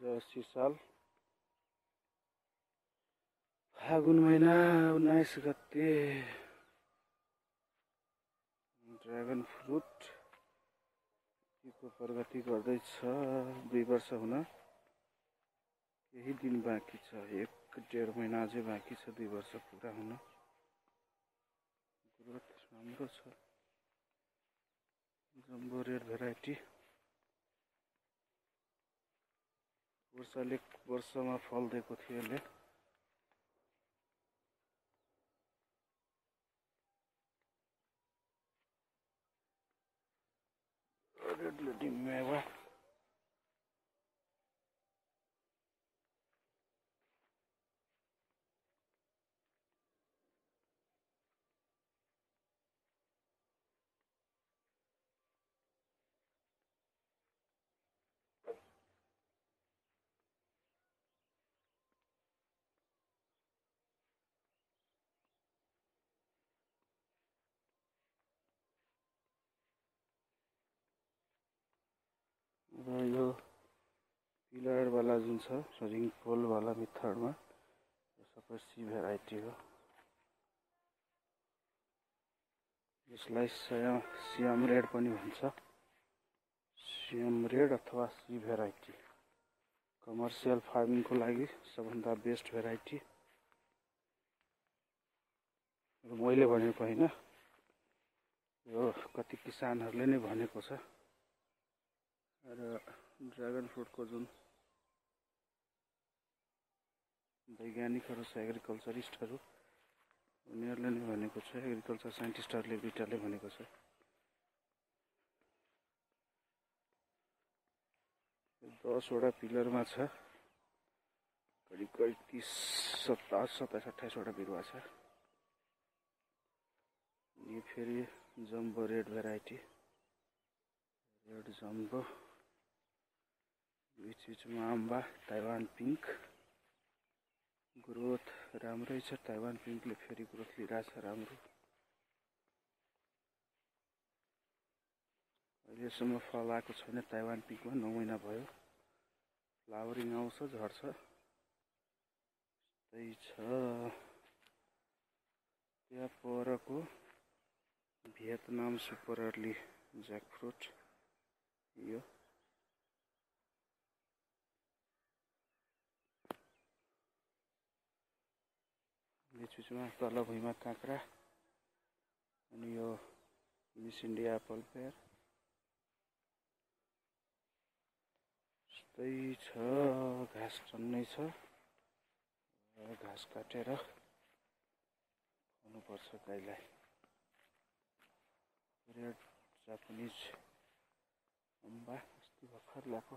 2080 साल फागुन महिना 19 गते ड्रागन फ्रुट को प्रगति गर्दैछ। 2 वर्ष हुन केही दिन बाँकी छ, 1-1.5 महिना अझै बाँकी छ 2 वर्ष पुरा हुन। ग्रोथ राम्रो छ। जम्बो रेड भेराइटी वर्षमा फल दिएको थियो यसले। रेड लेडी मेवा र यो पिलर वाला जुन छ रिङ पोल वाला मेथडमा सबै सी भेराइटी हो। यसलाई सियाम रेड पनि भन्छ। सियाम रेड अथवा सी भेराइटी कमर्सियल फार्मिङ को लागि सबभन्दा बेस्ट भेराइटी। मैले भनेको हैन, यो कति किसानहरूले नै भनेको छ। र ड्रागन फ्रुट को जुन वैज्ञानिकहरू छ, एग्रिकल्चरिस्टहरू, उनीहरूले नै भनेको छ। एग्रिकल्चर साइन्टिस्टहरूले दुईटाले भनेको छ। 10 वटा पिलरमा छ, करिब 30, 27, 28 वटा बिरुवा छ। यो फेरि jumbo red variety, red jumbo, बीच-बीचमा आम्बा, ताइवान पिंक। ग्रोथ राम्रै छ। ताइवान पिंकले फेरि ग्रोथ लिइरहेछ राम्रो। अहिलेसम्म फल आएको छैन ताइवान पिंकमा, 9 महिना भयो। फ्लावरिङ आउँछ, झर्छ, त्यही छ। त्यहाँ परको भियतनाम सुपर अर्ली ज्याकफ्रुट, यो बीच-बीचमा तल भुइँमा काँक्रा, अनि यो मिस इन्डिया एप्पल पेयर। त्यही छ। घाँस टन्नै छ, घाँस काटेर खुवाउनुपर्छ गाईलाई। रेड जापानिज अम्बा अस्ति भर्खर ल्याएको।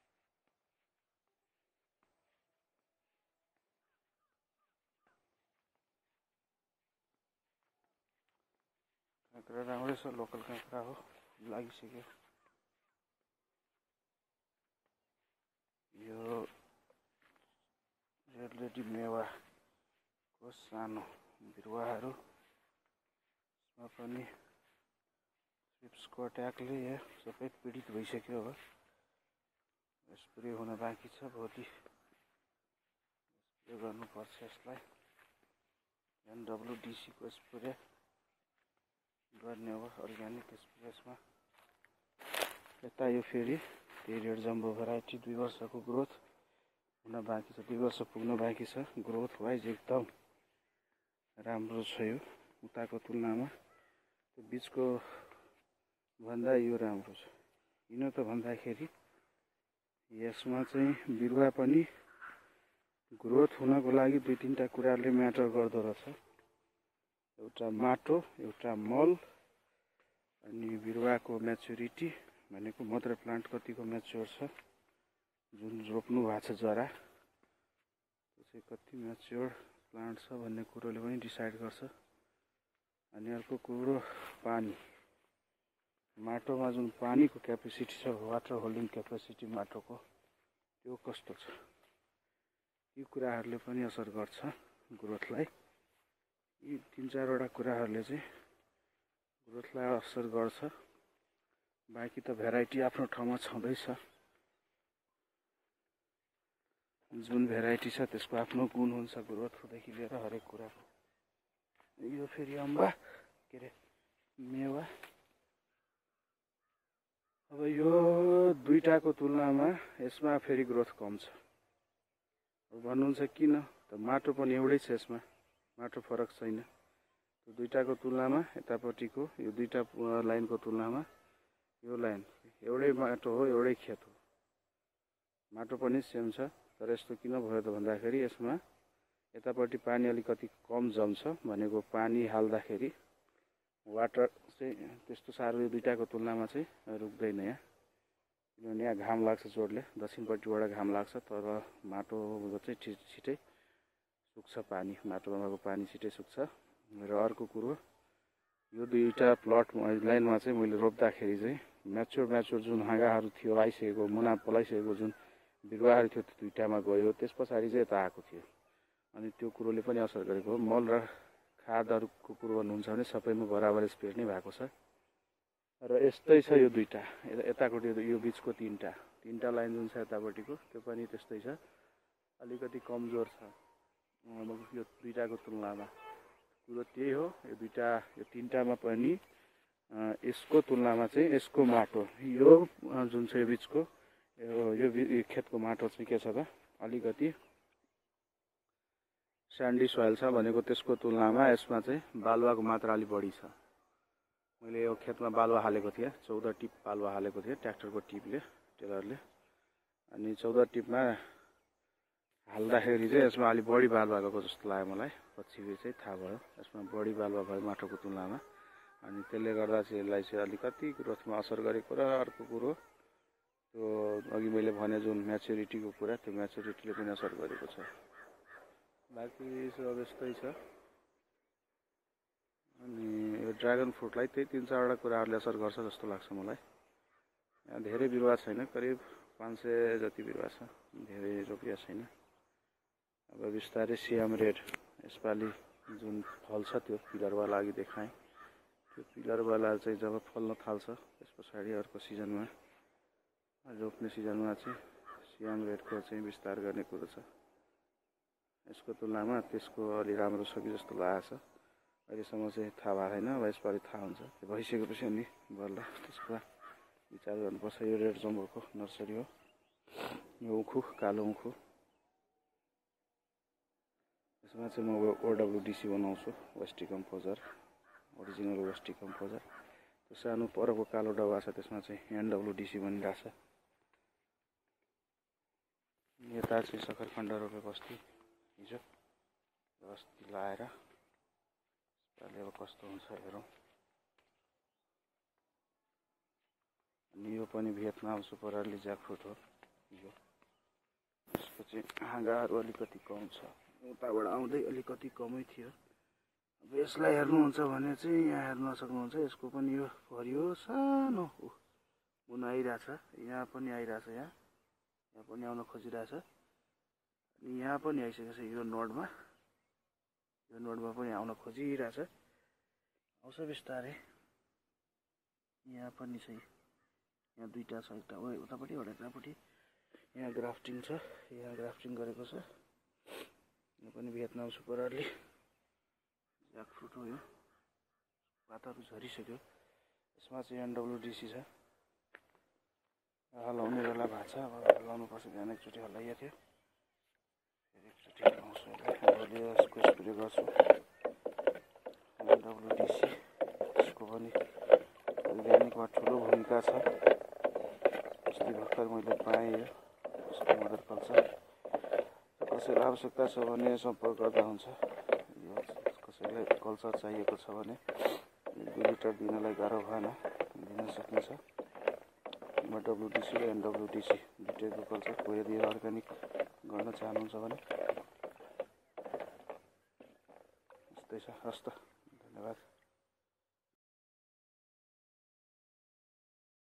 काँक्रा राम्रै छ, लोकल काँक्रा हो, लागिसक्यो। यो रेड लेडी मेवा को सानो बिरुवाहरू, यसमा पनि थ्रिप्सको अट्याकले सबै पीडित भइसक्यो। अब स्प्रे हुन बाँकी छ, भोलि स्प्रे गर्नुपर्छ यसलाई। NWDC को स्प्रे गर्ने हो, अर्ग्यानिक स्प्रेसमा। यता यो फेरि त्यही रेड जम्बो भेराइटी, 2 वर्षको ग्रोथ हुन बाँकी छ, 2 वर्ष पुग्न बाँकी छ। ग्रोथ वाइज एकदम राम्रो छ यो, उताको तुलनामा। त्यो बीचको भन्दा यो राम्रो छ। किन त भन्दाखेरि यसमा चाहिँ बिरुवा पनि ग्रोथ हुनको लागि 2-3टा कुराले म्याटर गर्दो रहेछ। एउटा माटो, एउटा मल, अनि बिरुवाको म्याच्युरिटी भनेको मदर प्लान्ट कतिको म्याच्योर छ, जुन रोप्नु भएको छ जरा, त्यो चाहिँ कति म्याच्योर प्लान्ट छ भन्ने कुरोले पनि डिसाइड गर्छ। अनि अर्को कुरो पानी, माटोमा जुन पानीको क्यापेसिटी छ, वाटर होल्डिङ क्यापेसिटी माटोको, त्यो कस्तो छ, यी कुराहरूले पनि असर गर्छ ग्रोथलाई। यी 3-4 वटा कुराहरूले चाहिँ ग्रोथलाई असर गर्छ। बाँकी त भेराइटी आफ्नो ठाउँमा छँदैछ। जुन भेराइटी छ त्यसको आफ्नो गुण हुन्छ, ग्रोथदेखि लिएर हरेक कुराको। यो फेरि अम्बा के अरे मेवा। अब यो दुईटाको तुलनामा यसमा फेरि ग्रोथ कम छ। भन्नुहुन्छ किन? त माटो पनि एउटै छ, यसमा माटो फरक छैन। दुईटाको तुलनामा यतापट्टिको यो दुईटा लाइनको तुलनामा यो लाइन एउटै माटो हो, एउटै खेत हो, माटो पनि सेम छ। तर यस्तो किन भयो त भन्दाखेरि यसमा यतापट्टि पानी अलिकति कम जम्छ, भनेको पानी हाल्दाखेरि वाटर चाहिँ त्यस्तो साह्रो यो दुईटाको तुलनामा चाहिँ रुक्दैन यहाँ, किनभने यहाँ घाम लाग्छ जोडले, दक्षिणपट्टिबाट घाम लाग्छ, तर माटो चाहिँ छिटै सुक्छ, पानी माटोमा भएको पानी छिटै सुक्छ। र अर्को कुरो यो दुईटा प्लट लाइनमा चाहिँ मैले रोप्दाखेरि चाहिँ म्याच्योर जुन हाँगाहरू थियो, आइसकेको मुना पलाइसकेको जुन बिरुवाहरू थियो त्यो दुईटामा गयो, त्यस पछाडि चाहिँ यता आएको थियो। अनि त्यो कुरोले पनि असर गरेको हो। मल र खादहरूको कुरो गर्नुहुन्छ भने सबैमा बराबर स्प्रेड नै भएको छ। र यस्तै छ यो दुईटा, यताको यो बिचको तीनटा लाइन जुन छ यतापट्टिको त्यो पनि त्यस्तै छ, अलिकति कमजोर छ यो दुईटाको तुलनामा। कुरो त्यही हो, यो तीनटामा पनि यसको तुलनामा चाहिँ यसको माटो यो जुन चाहिँ बिचको यो खेतको माटो चाहिँ के छ त अलिकति स्यान्डी सोइल छ, भनेको त्यसको तुलनामा यसमा चाहिँ बालुवाको मात्रा अलि बढी छ। मैले यो खेतमा बालुवा हालेको थिएँ, 14 टिप बालुवा हालेको थिएँ ट्र्याक्टरको टिपले, टेलरले। अनि 14 टिपमा हाल्दाखेरि चाहिँ यसमा अलि बढी बालुवा गएको जस्तो लाग्यो मलाई, पछि चाहिँ थाहा भयो यसमा बढी बालुवा भयो माटोको तुलनामा। अनि त्यसले गर्दा चाहिँ यसलाई चाहिँ अलिकति ग्रोथमा असर गरेको। र अर्को कुरो त्यो अघि मैले भने जुन म्याच्युरिटीको कुरा, त्यो म्याच्युरिटीले पनि असर गरेको छ। बाँकी सब यस्तै छ। अनि यो ड्रागन फ्रुटलाई त्यही 3-4वटा कुराहरूले असर गर्छ जस्तो लाग्छ मलाई। यहाँ धेरै बिरुवा छैन, करिब 500 जति बिरुवा छ, धेरै रोपिया छैन। अब बिस्तारै सियाम रेड यसपालि जुन फल छ त्यो पिलरवाला अघि देखाएँ, त्यो पिलरवाला चाहिँ जब फल्न थाल्छ त्यस पछाडि अर्को सिजनमा रोप्ने सिजनमा चाहिँ सियाम रेडको चाहिँ विस्तार गर्ने कुरो छ। यसको तुलनामा त्यसको अलि राम्रो छ कि जस्तो लागेको छ। अहिलेसम्म चाहिँ थाहा भएको छैन, अब यसपालि थाहा हुन्छ। त्यो भइसकेपछि अनि बल्ल त्यसको विचार गर्नुपर्छ। यो रेड जम्बोको नर्सरी हो, यो उखु कालो उखु। यसमा चाहिँ म OWDC बनाउँछु, waste decomposer, original waste decomposer. त्यो सानो परको कालो डब्बा छ त्यसमा चाहिँ NWDC बनिरहेको छ। यता चाहिँ सक्खरखण्ड रोपेको अस्ति हिजो, अस्ति लाएर यसपालि अब कस्तो हुन्छ हेरौँ। अनि यो पनि भियतनाम सुपर अर्ली ज्याकफ्रुट हो। यसको चाहिँ हाँगाहरू अलिकति कम छ, उताबाट आउँदै अलिकति कमै थियो। अब यसलाई हेर्नुहुन्छ भने चाहिँ यहाँ हेर्न सक्नुहुन्छ, यसको पनि यो हरियो सानो मुना आइरहेछ, यहाँ पनि आइरहेछ, यहाँ पनि आउन खोजिरहेछ। अनि यहाँ पनि आइसकेको छ, यो नोडमा पनि आउन खोजिरहेछ, आउँछ बिस्तारै। यहाँ पनि छ, यहाँ दुईटा छ, एउटा उतापट्टि एउटा यतापट्टि। यहाँ ग्राफ्टिङ छ, यहाँ ग्राफ्टिङ गरेको छ। यो पनि भियतनाम सुपर अर्ली ज्याकफ्रुट हो। यो पातहरू झरिसक्यो, यसमा चाहिँ NWDC छ। हल्लाउने बेला भएको छ, अब हल्लाउनु पर्छ। बिहान एकचोटि हल्लाइएको थियो, फेरि एकचोटि हल्लाउँछु यसलाई। भोलि यसको स्प्रे गर्छु NWDC। यसको पनि अर्ग्यानिकमा ठुलो भूमिका छ। अस्ति भर्खर मैले पाएँ यसको मदर कल्चर। कसैलाई आवश्यकता छ भने सम्पर्क गर्दा हुन्छ। कसैलाई कल्चर चाहिएको छ भने 1-2 लिटर दिनलाई गाह्रो भएन, दिन सकिन्छ। WDC र NWDC दुईटैको कल्चर को यदि अर्ग्यानिक गर्न चाहनुहुन्छ भने यस्तै छ। हस् त, धन्यवाद।